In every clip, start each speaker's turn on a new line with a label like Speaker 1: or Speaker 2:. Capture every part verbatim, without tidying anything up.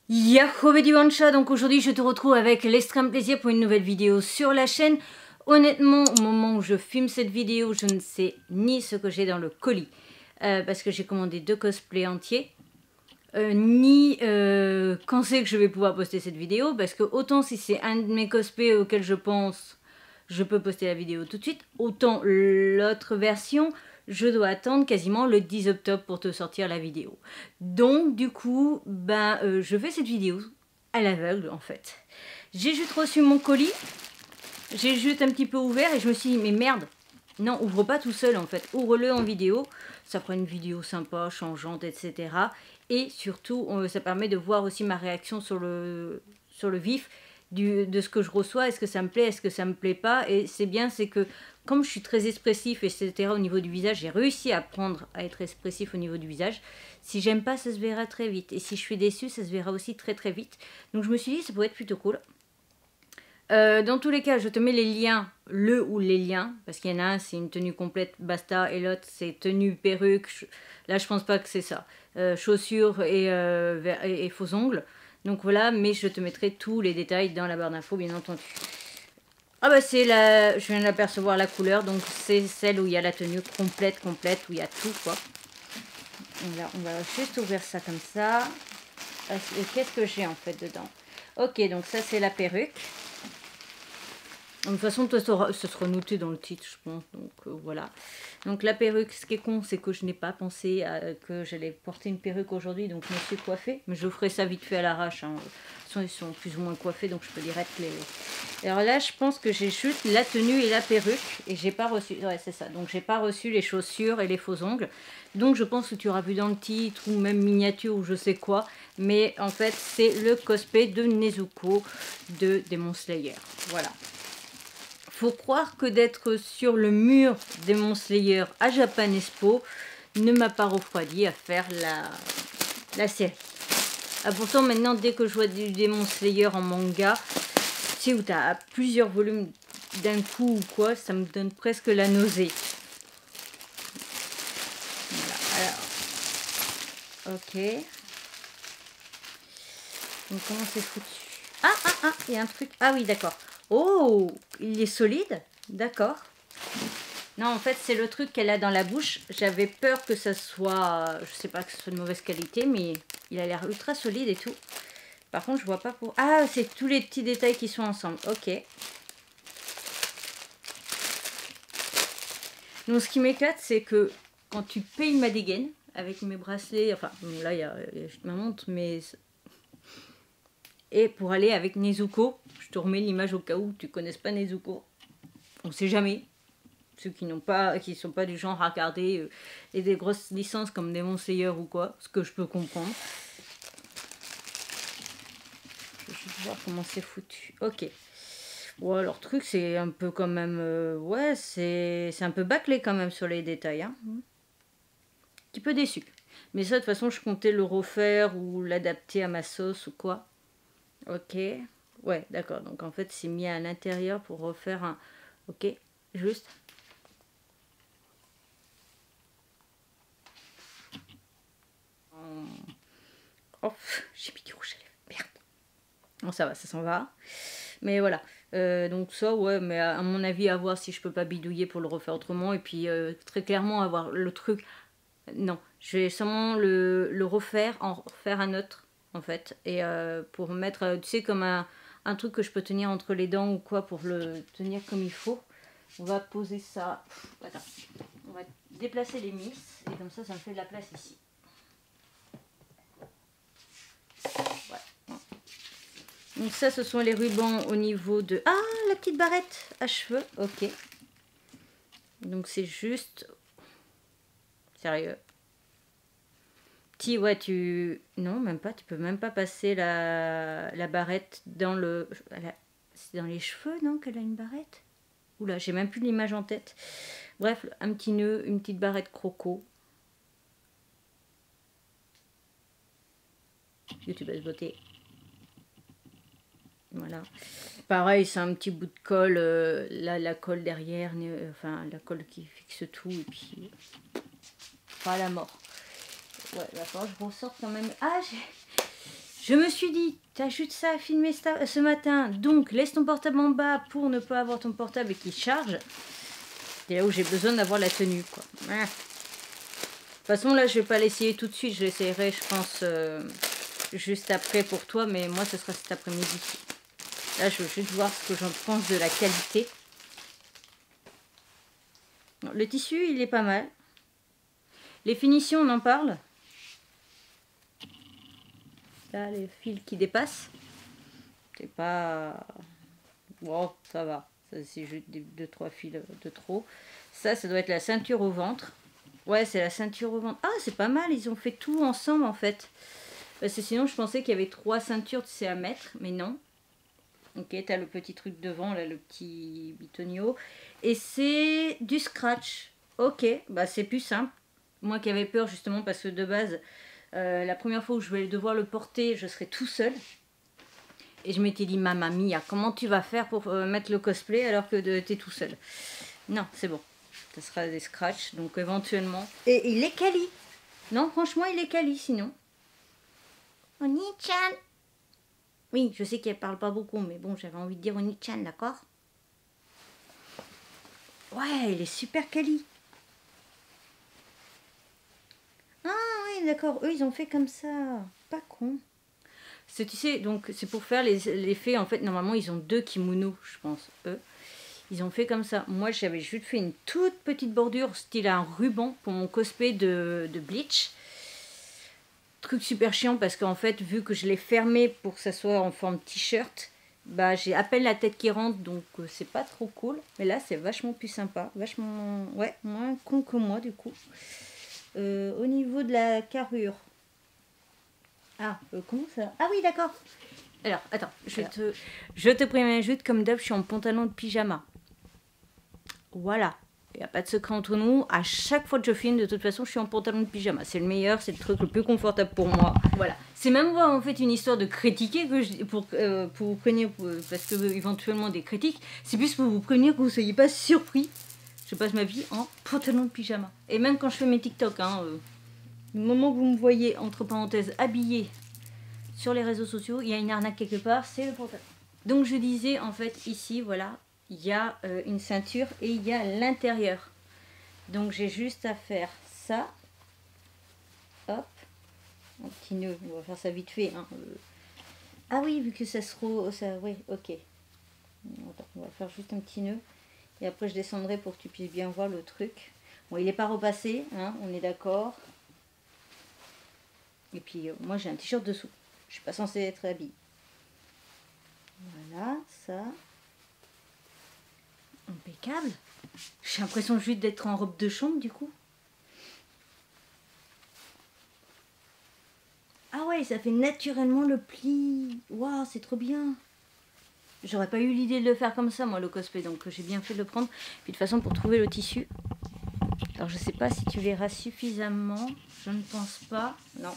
Speaker 1: Yahoo du Wancha, donc aujourd'hui je te retrouve avec l'extrême plaisir pour une nouvelle vidéo sur la chaîne. Honnêtement, au moment où je filme cette vidéo, je ne sais ni ce que j'ai dans le colis, euh, parce que j'ai commandé deux cosplays entiers, euh, ni euh, quand c'est que je vais pouvoir poster cette vidéo, parce que autant si c'est un de mes cosplays auxquels je pense, je peux poster la vidéo tout de suite, autant l'autre version, je dois attendre quasiment le dix octobre pour te sortir la vidéo. Donc du coup, ben, euh, je fais cette vidéo à l'aveugle en fait. J'ai juste reçu mon colis, j'ai juste un petit peu ouvert et je me suis dit mais merde, non, ouvre pas tout seul en fait, ouvre-le en vidéo, ça fera une vidéo sympa, changeante, et cetera. Et surtout, euh, ça permet de voir aussi ma réaction sur le, sur le vif du, de ce que je reçois, est-ce que ça me plaît, est-ce que ça me plaît pas. Et c'est bien, c'est que comme je suis très expressif, et cetera au niveau du visage, j'ai réussi à apprendre à être expressif au niveau du visage. Si j'aime pas, ça se verra très vite. Et si je suis déçue, ça se verra aussi très très vite. Donc je me suis dit, ça pourrait être plutôt cool. Euh, dans tous les cas, je te mets les liens, le ou les liens, parce qu'il y en a un, c'est une tenue complète, basta, et l'autre, c'est tenue, perruque, là, je pense pas que c'est ça, euh, chaussures et, euh, et, et faux ongles. Donc voilà, mais je te mettrai tous les détails dans la barre d'infos, bien entendu. Ah bah c'est la, je viens d'apercevoir la couleur, donc c'est celle où il y a la tenue complète, complète, où il y a tout, quoi. On va, on va juste ouvrir ça comme ça. Et qu'est-ce que j'ai en fait dedans? Ok, donc ça c'est la perruque. De toute façon, ça sera, ça sera noté dans le titre, je pense. Donc euh, voilà. Donc la perruque, ce qui est con, c'est que je n'ai pas pensé à, que j'allais porter une perruque aujourd'hui. Donc je me suis coiffée. Mais je ferai ça vite fait à l'arrache. Hein. De toute façon, ils sont plus ou moins coiffés. Donc je peux direct les... Alors là, je pense que j'ai juste la tenue et la perruque. Et j'ai pas reçu... Ouais, c'est ça. Donc j'ai pas reçu les chaussures et les faux ongles. Donc je pense que tu auras vu dans le titre ou même miniature ou je sais quoi. Mais en fait, c'est le cosplay de Nezuko de Demon Slayer. Voilà. Faut croire que d'être sur le mur Demon Slayer à Japan Expo ne m'a pas refroidi à faire la, la série. Ah, pourtant maintenant dès que je vois du Demon Slayer en manga, tu sais où tu as plusieurs volumes d'un coup ou quoi, ça me donne presque la nausée. Voilà, alors. Ok. Donc comment c'est foutu? Ah ah ah, il y a un truc. Ah oui d'accord. Oh, il est solide, d'accord. Non, en fait, c'est le truc qu'elle a dans la bouche. J'avais peur que ça soit, je sais pas, que ce soit de mauvaise qualité, mais il a l'air ultra solide et tout. Par contre, je vois pas pour... Ah, c'est tous les petits détails qui sont ensemble. Ok. Donc, ce qui m'éclate, c'est que quand tu payes ma dégaine, avec mes bracelets, enfin, là, il y a, y a ma montre, mais... Et pour aller avec Nezuko, je te remets l'image au cas où tu connaisses pas Nezuko. On sait jamais. Ceux qui n'ont pas, qui sont pas du genre à regarder euh, et des grosses licences comme Demon Slayer ou quoi, ce que je peux comprendre. Je vais juste voir comment c'est foutu. Ok. Bon, alors, le truc, c'est un peu quand même... Euh, ouais, c'est un peu bâclé quand même sur les détails. Hein. Un petit peu déçu. Mais ça, de toute façon, je comptais le refaire ou l'adapter à ma sauce ou quoi. Ok. Ouais, d'accord. Donc, en fait, c'est mis à l'intérieur pour refaire un... Ok, juste... Oh, j'ai mis du rouge à lèvres. Merde. Bon, ça va, ça s'en va. Mais voilà. Euh, donc ça, ouais, mais à, à mon avis, à voir si je peux pas bidouiller pour le refaire autrement. Et puis, euh, très clairement, avoir le truc... Non, je vais seulement le, le refaire, en refaire un autre, en fait. Et euh, pour mettre, tu sais, comme un, un truc que je peux tenir entre les dents ou quoi, pour le tenir comme il faut. On va poser ça... Attends. On va déplacer les misses. Et comme ça, ça me fait de la place ici. Donc ça, ce sont les rubans au niveau de... Ah, la petite barrette à cheveux. Ok. Donc c'est juste... Sérieux. Petit, ouais, tu... Non, même pas. Tu peux même pas passer la, la barrette dans le... C'est dans les cheveux, non, qu'elle a une barrette? Oula, j'ai même plus l'image en tête. Bref, un petit nœud, une petite barrette croco. YouTubeuse beauté. Voilà. Pareil, c'est un petit bout de colle, euh, là, la colle derrière, euh, enfin, la colle qui fixe tout, et puis, pas à la mort. Ouais, d'accord, je ressorte quand même. Ah, Je me suis dit, t'as juste ça à filmer ce matin, donc laisse ton portable en bas pour ne pas avoir ton portable et qu'il charge. C'est là où j'ai besoin d'avoir la tenue, quoi. De toute façon, là, je vais pas l'essayer tout de suite. Je l'essayerai, je pense, euh, juste après pour toi, mais moi, ce sera cet après-midi. Là, je veux juste voir ce que j'en pense de la qualité. Le tissu, il est pas mal. Les finitions, on en parle. Là, les fils qui dépassent. C'est pas... Bon, ça va. C'est juste deux trois fils de trop. Ça, ça doit être la ceinture au ventre. Ouais, c'est la ceinture au ventre. Ah, c'est pas mal. Ils ont fait tout ensemble, en fait. Parce que sinon, je pensais qu'il y avait trois ceintures, tu sais, à mettre. Mais non. Ok, t'as le petit truc devant, là, le petit bitonio. Et c'est du scratch. Ok, bah c'est plus simple. Moi qui avais peur, justement, parce que de base, euh, la première fois où je vais devoir le porter, je serai tout seul. Et je m'étais dit, Mamma mia, comment tu vas faire pour euh, mettre le cosplay alors que t'es tout seul? Non, c'est bon. Ce sera des scratchs, donc éventuellement. Et il est quali. Non, franchement, il est quali, sinon. Oni-chan. Oui, je sais qu'elle parle pas beaucoup, mais bon, j'avais envie de dire Oni-chan, d'accord? Ouais, il est super quali. Ah oui, d'accord. Eux, ils ont fait comme ça. Pas con. Tu sais, donc c'est pour faire l'effet, en fait, normalement, ils ont deux kimonos, je pense, eux. Ils ont fait comme ça. Moi, j'avais juste fait une toute petite bordure, style un ruban, pour mon cosplay de, de Bleach. Truc super chiant, parce qu'en fait, vu que je l'ai fermé pour que ça soit en forme t-shirt, bah, j'ai à peine la tête qui rentre, donc euh, c'est pas trop cool. Mais là, c'est vachement plus sympa. Vachement, ouais, moins con que moi, du coup. Euh, au niveau de la carrure. Ah, euh, comment ça? Ah oui, d'accord. Alors, attends, je Alors. te, je te préviens juste, comme d'hab, je suis en pantalon de pyjama. Voilà. Il n'y a pas de secret entre nous. À chaque fois que je filme, de toute façon, je suis en pantalon de pyjama. C'est le meilleur, c'est le truc le plus confortable pour moi. Voilà. C'est même pas en fait une histoire de critiquer que je, pour, euh, pour vous prévenir, parce que euh, éventuellement des critiques, c'est plus pour vous prévenir que vous ne soyez pas surpris. Je passe ma vie en pantalon de pyjama. Et même quand je fais mes TikTok, hein, euh, le moment où vous me voyez, entre parenthèses, habillée sur les réseaux sociaux, il y a une arnaque quelque part, c'est le pantalon. Donc je disais, en fait, ici, voilà, il y a euh, une ceinture et il y a l'intérieur. Donc j'ai juste à faire ça. Hop. Un petit nœud, on va faire ça vite fait. Hein. Ah oui, vu que ça se roule, ça, oui, ok. Attends, on va faire juste un petit nœud. Et après je descendrai pour que tu puisses bien voir le truc. Bon, il n'est pas repassé, hein, on est d'accord. Et puis euh, moi j'ai un t-shirt dessous. Je suis pas censée être habillée. Voilà, ça. Impeccable. J'ai l'impression juste d'être en robe de chambre du coup. Ah ouais, ça fait naturellement le pli. Waouh, c'est trop bien. J'aurais pas eu l'idée de le faire comme ça, moi, le cosplay. Donc j'ai bien fait de le prendre. Puis de toute façon, pour trouver le tissu. Alors je sais pas si tu verras suffisamment. Je ne pense pas. Non.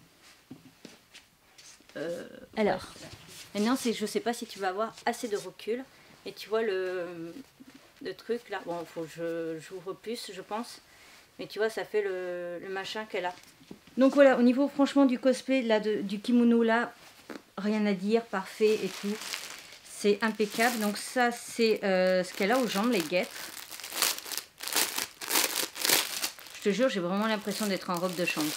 Speaker 1: Euh, Alors, maintenant, c'est, je sais pas si tu vas avoir assez de recul. Et tu vois le, le truc là. Bon, il faut que je, j'ouvre plus, je pense. Mais tu vois, ça fait le, le machin qu'elle a. Donc voilà, au niveau franchement du cosplay, là, de, du kimono là, rien à dire, parfait et tout. C'est impeccable. Donc ça, c'est euh, ce qu'elle a aux jambes, les guêtres. Je te jure, j'ai vraiment l'impression d'être en robe de chambre.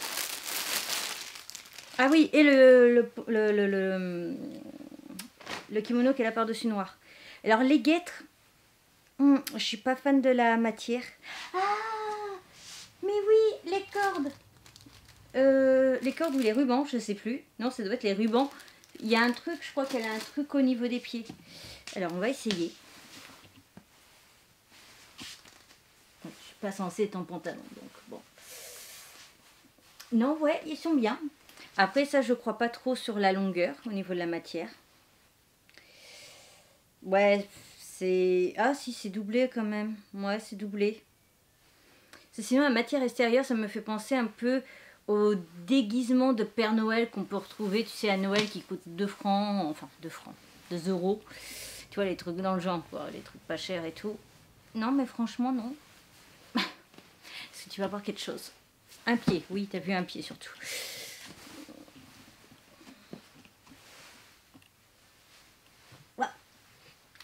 Speaker 1: Ah oui, et le, le, le, le, le, le kimono qu'elle a par-dessus noir. Alors les guêtres, hum, je suis pas fan de la matière. Ah, mais oui, les cordes. Euh, les cordes ou les rubans, je sais plus. Non, ça doit être les rubans. Il y a un truc, je crois qu'elle a un truc au niveau des pieds. Alors on va essayer. Je suis pas censée être en pantalon, donc bon. Non, ouais, ils sont bien. Après ça, je crois pas trop sur la longueur au niveau de la matière. Ouais, c'est... Ah si, c'est doublé quand même. Ouais, c'est doublé. Sinon, la matière extérieure, ça me fait penser un peu au déguisement de Père Noël qu'on peut retrouver, tu sais, à Noël qui coûte deux francs, enfin deux francs, deux euros. Tu vois, les trucs dans le genre, quoi, les trucs pas chers et tout. Non, mais franchement, non. Est-ce que tu vas voir quelque chose? Un pied, oui, t'as vu un pied surtout.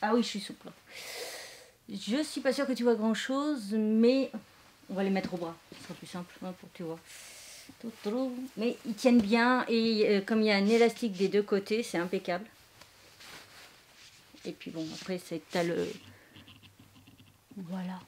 Speaker 1: Ah oui, je suis souple. Je suis pas sûre que tu vois grand chose, mais on va les mettre au bras. Ce sera plus simple hein, pour que tu vois. Mais ils tiennent bien et euh, comme il y a un élastique des deux côtés, c'est impeccable. Et puis bon, après, c'est t'as le... Voilà.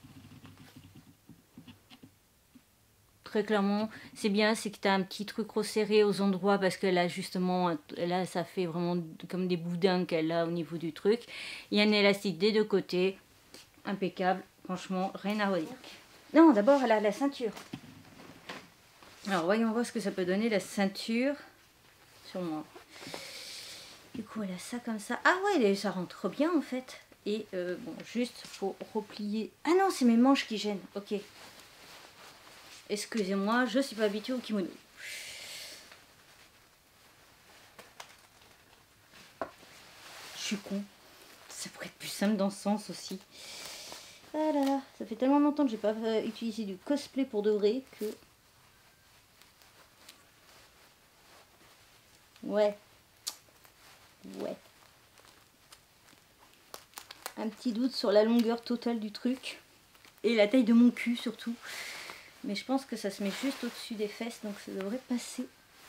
Speaker 1: Très clairement, c'est bien, c'est que tu as un petit truc resserré aux endroits parce que là, justement, là, ça fait vraiment comme des boudins qu'elle a au niveau du truc. Il y a un élastique des deux côtés. Impeccable. Franchement, rien à redire. Non, d'abord, elle a la ceinture. Alors, voyons voir ce que ça peut donner, la ceinture sur moi. Du coup, elle a ça comme ça. Ah ouais, ça rentre bien, en fait. Et, euh, bon, juste, faut replier. Ah non, c'est mes manches qui gênent. Ok. Excusez-moi, je ne suis pas habituée au kimono. Je suis con. Ça pourrait être plus simple dans ce sens aussi. Ah là là, ça fait tellement longtemps que j'ai pas euh, utilisé du cosplay pour de vrai que... Ouais. Ouais. Un petit doute sur la longueur totale du truc. Et la taille de mon cul surtout. Mais je pense que ça se met juste au-dessus des fesses, donc ça devrait passer.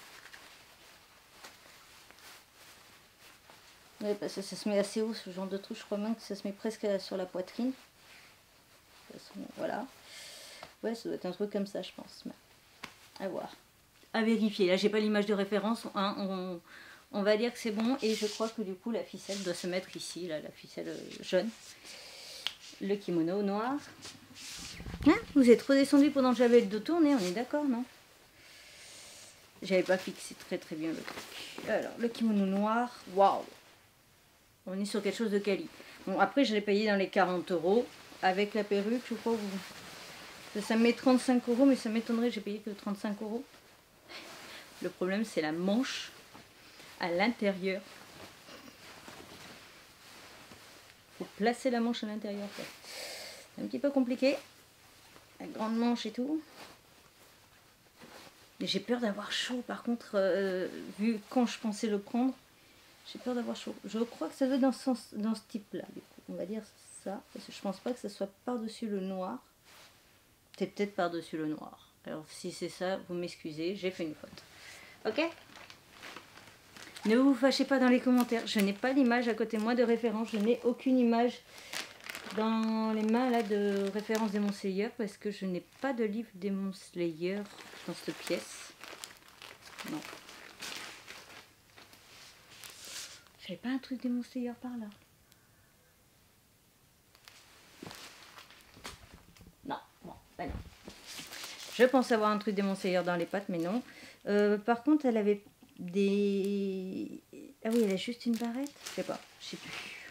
Speaker 1: Ouais, parce que ça se met assez haut ce genre de truc. Je crois même que ça se met presque sur la poitrine. De toute façon, voilà. Ouais, ça doit être un truc comme ça, je pense. Mais à voir. À vérifier. Là, j'ai pas l'image de référence. Hein, on, on va dire que c'est bon. Et je crois que du coup, la ficelle doit se mettre ici. Là, la ficelle jaune. Le kimono noir. Hein, vous êtes redescendu pendant que j'avais le dos tourné. On est d'accord, non? J'avais pas fixé très très bien le truc. Alors, le kimono noir. Waouh! On est sur quelque chose de quali. Bon, après, je l'ai payé dans les quarante euros. Avec la perruque, je crois. Vous... Ça me met trente-cinq euros, mais ça m'étonnerait que j'ai payé que trente-cinq euros. Le problème, c'est la manche à l'intérieur. Il faut placer la manche à l'intérieur. C'est un petit peu compliqué. La grande manche et tout. J'ai peur d'avoir chaud, par contre, euh, vu quand je pensais le prendre. J'ai peur d'avoir chaud. Je crois que ça doit être dans ce, sens, dans ce type-là. On va dire ça. Parce que je pense pas que ça soit par-dessus le noir. C'est peut-être par-dessus le noir. Alors si c'est ça, vous m'excusez, j'ai fait une faute. Ok? Ne vous fâchez pas dans les commentaires. Je n'ai pas l'image à côté de moi de référence. Je n'ai aucune image dans les mains là de référence Demon Slayer. Parce que je n'ai pas de livre Demon Slayer dans cette pièce. Non. J'avais pas un truc Demon Slayer par là. Non, bon, ben non. Je pense avoir un truc Demon Slayer dans les pattes, mais non. Euh, par contre, elle avait des... Ah oui, elle a juste une barrette. Je sais pas, je sais plus.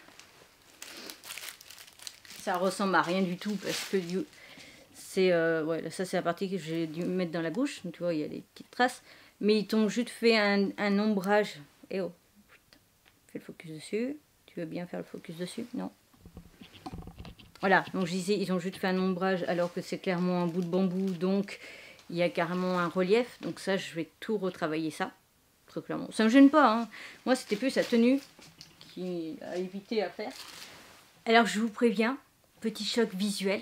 Speaker 1: Ça ressemble à rien du tout parce que du... c'est euh, ouais, ça c'est la partie que j'ai dû mettre dans la bouche. Donc, tu vois, il y a des petites traces. Mais ils t'ont juste fait un, un ombrage. Eh oh, putain. Fais le focus dessus. Tu veux bien faire le focus dessus? Non. Voilà, donc je disais, ils ont juste fait un ombrage alors que c'est clairement un bout de bambou. Donc, il y a carrément un relief. Donc ça, je vais tout retravailler ça. Très clairement. Ça me gêne pas. Hein. Moi, c'était plus sa tenue qui a évité à faire. Alors, je vous préviens, petit choc visuel.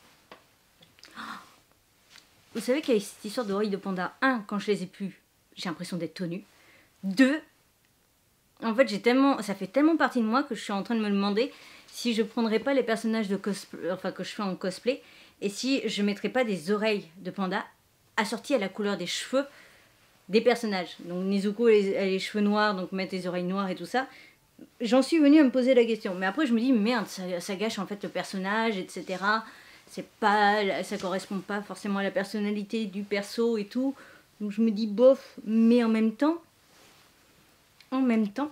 Speaker 1: Vous savez qu'il y a cette histoire d'oreilles de panda. Un, quand je les ai plus, j'ai l'impression d'être tenue. Deux, en fait, j'ai tellement, ça fait tellement partie de moi que je suis en train de me demander si je prendrais pas les personnages de cosplay, enfin que je fais en cosplay, et si je mettrais pas des oreilles de panda assorties à la couleur des cheveux des personnages. Donc Nezuko a les, les cheveux noirs, donc mettre les oreilles noires et tout ça. J'en suis venue à me poser la question. Mais après je me dis merde, ça, ça gâche en fait le personnage, et cetera. C'est pas, ça correspond pas forcément à la personnalité du perso et tout. Donc je me dis bof, mais en même temps, en même temps.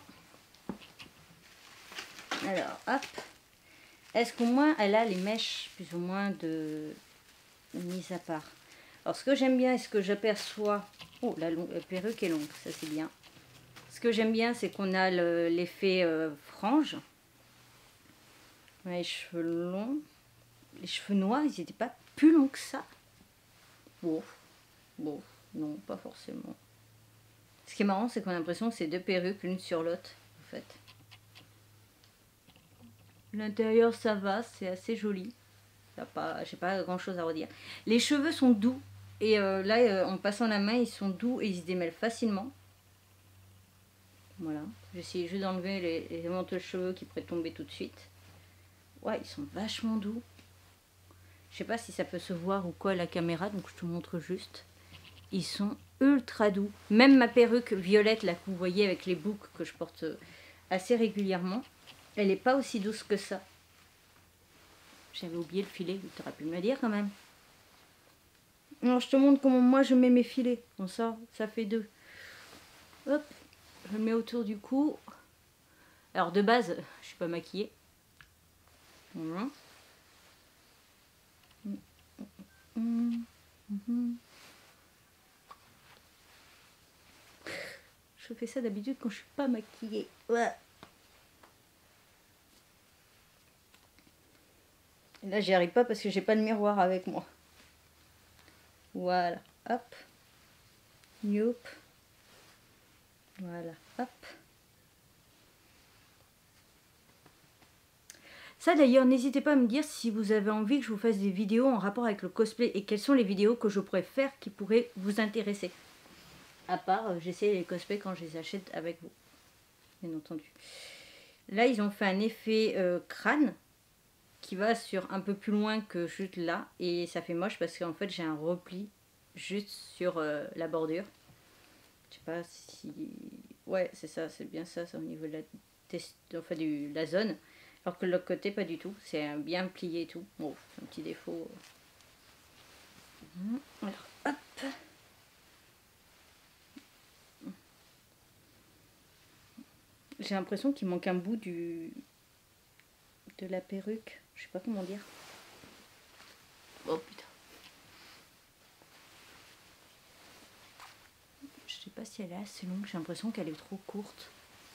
Speaker 1: Alors hop. Est-ce qu'au moins elle a les mèches plus ou moins de mise à part. Alors ce que j'aime bien et ce que j'aperçois, oh la, longue, la perruque est longue, ça c'est bien. Ce que j'aime bien c'est qu'on a l'effet euh, frange. On a les cheveux longs. Les cheveux noirs, ils n'étaient pas plus longs que ça. Bon, bon, non, pas forcément. Ce qui est marrant, c'est qu'on a l'impression que c'est deux perruques l'une sur l'autre, en fait. L'intérieur ça va, c'est assez joli. Pas, j'ai pas grand chose à redire. Les cheveux sont doux. Et euh, là, euh, en passant la main, ils sont doux et ils se démêlent facilement. Voilà. J'essaie juste d'enlever les, les manteaux de cheveux qui pourraient tomber tout de suite. Ouais, ils sont vachement doux. Je sais pas si ça peut se voir ou quoi à la caméra, donc je te montre juste. Ils sont ultra doux. Même ma perruque violette, là, que vous voyez avec les boucles que je porte assez régulièrement, elle n'est pas aussi douce que ça. J'avais oublié le filet, tu aurais pu me le dire quand même. Alors je te montre comment moi je mets mes filets. Bon ça, ça fait deux. Hop, je le mets autour du cou. Alors de base, je suis pas maquillée. Voilà. Je fais ça d'habitude quand je suis pas maquillée. Ouais. Et là j'y arrive pas parce que j'ai pas de miroir avec moi. Voilà, hop. Youp. Voilà, hop. Ça d'ailleurs, n'hésitez pas à me dire si vous avez envie que je vous fasse des vidéos en rapport avec le cosplay et quelles sont les vidéos que je pourrais faire qui pourraient vous intéresser. À part, euh, j'essaie les cosplays quand je les achète avec vous, bien entendu. Là, ils ont fait un effet euh, crâne qui va sur un peu plus loin que juste là. Et ça fait moche parce qu'en fait, j'ai un repli juste sur euh, la bordure. Je sais pas si... Ouais, c'est ça, c'est bien ça, c'est au niveau de la, test... enfin, du... la zone. Alors que de l'autre côté, pas du tout. C'est bien plié et tout. Bon, c'est un petit défaut. Alors, hop. J'ai l'impression qu'il manque un bout du de la perruque. Je sais pas comment dire. Oh putain. Je sais pas si elle est assez longue. J'ai l'impression qu'elle est trop courte.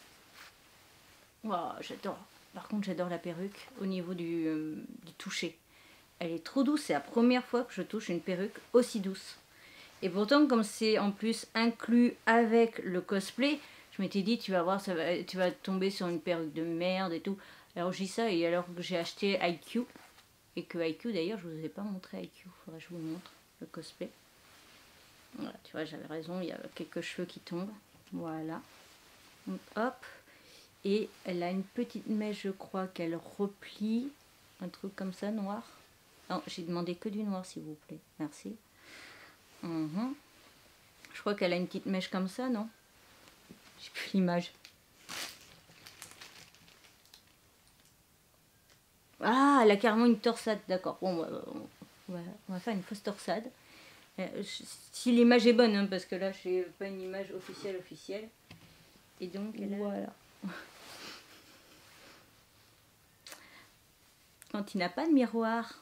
Speaker 1: Wow, j'adore. Par contre, j'adore la perruque au niveau du, euh, du toucher. Elle est trop douce. C'est la première fois que je touche une perruque aussi douce. Et pourtant, comme c'est en plus inclus avec le cosplay, je m'étais dit, tu vas voir, ça va, tu vas tomber sur une perruque de merde et tout. Alors je dis ça, et alors que j'ai acheté I Q, et que I Q d'ailleurs, je vous ai pas montré I Q, faudrait que je vous montre le cosplay. Voilà, tu vois, j'avais raison, il y a quelques cheveux qui tombent. Voilà. Donc, hop. Et elle a une petite mèche, je crois, qu'elle replie. Un truc comme ça, noir. Non, j'ai demandé que du noir, s'il vous plaît. Merci. Mmh. Je crois qu'elle a une petite mèche comme ça, non? J'ai plus l'image. Ah, elle a carrément une torsade, d'accord. Bon, on va, on, va, on va faire une fausse torsade. Euh, si l'image est bonne, hein, parce que là, j'ai pas une image officielle officielle. Et donc, elle voilà. A... Quand il n'a pas de miroir.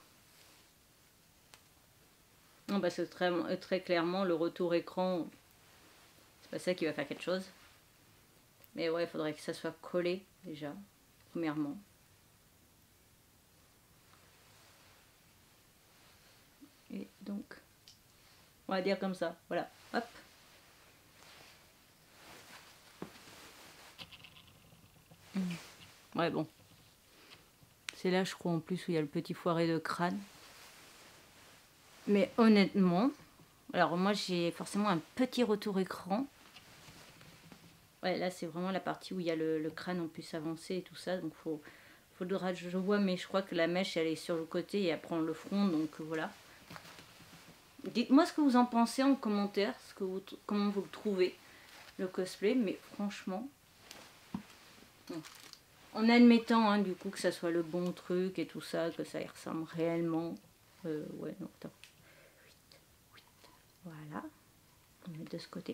Speaker 1: Non, bah, c'est très, très clairement le retour écran. C'est pas ça qui va faire quelque chose. Mais ouais, il faudrait que ça soit collé déjà, premièrement. Et donc, on va dire comme ça, voilà, hop. Mmh. Ouais, bon. C'est là, je crois, en plus, où il y a le petit foiré de crâne. Mais honnêtement, alors moi, j'ai forcément un petit retour écran. Ouais, là, c'est vraiment la partie où il y a le, le crâne en plus avancé et tout ça. Donc, faut, faudra, je vois, mais je crois que la mèche, elle est sur le côté et elle prend le front. Donc, voilà. Dites-moi ce que vous en pensez en commentaire, ce que vous, comment vous le trouvez, le cosplay. Mais franchement, bon. En admettant, hein, du coup, que ça soit le bon truc et tout ça, que ça y ressemble réellement. Euh, ouais, non, attends. Voilà. On va mettre de ce côté.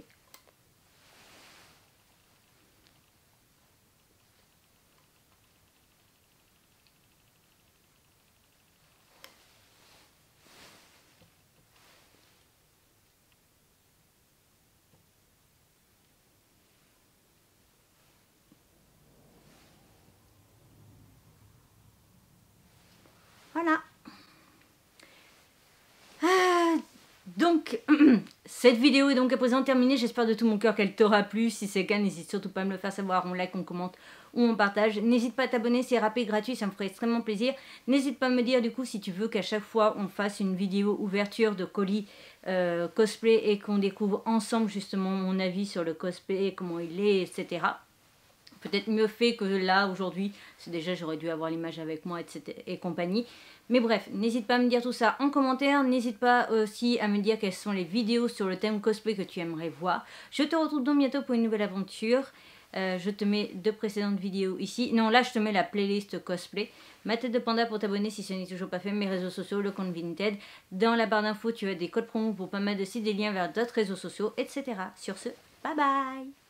Speaker 1: Voilà. Ah, donc, Cette vidéo est donc à présent terminée, j'espère de tout mon cœur qu'elle t'aura plu. Si c'est le cas, n'hésite surtout pas à me le faire savoir, on like, on commente ou on partage. N'hésite pas à t'abonner, c'est rapide, gratuit, ça me ferait extrêmement plaisir. N'hésite pas à me dire du coup si tu veux qu'à chaque fois on fasse une vidéo ouverture de colis euh, cosplay et qu'on découvre ensemble justement mon avis sur le cosplay, comment il est, et cetera. Peut-être mieux fait que là aujourd'hui, c'est déjà j'aurais dû avoir l'image avec moi, et cetera et compagnie. Mais bref, n'hésite pas à me dire tout ça en commentaire, n'hésite pas aussi à me dire quelles sont les vidéos sur le thème cosplay que tu aimerais voir. Je te retrouve donc bientôt pour une nouvelle aventure. Euh, je te mets deux précédentes vidéos ici. Non, là je te mets la playlist cosplay. Ma tête de panda pour t'abonner si ce n'est toujours pas fait, mes réseaux sociaux, le compte Vinted. Dans la barre d'infos, tu as des codes promo pour pas mal de sites, des liens vers d'autres réseaux sociaux, et cetera. Sur ce, bye bye!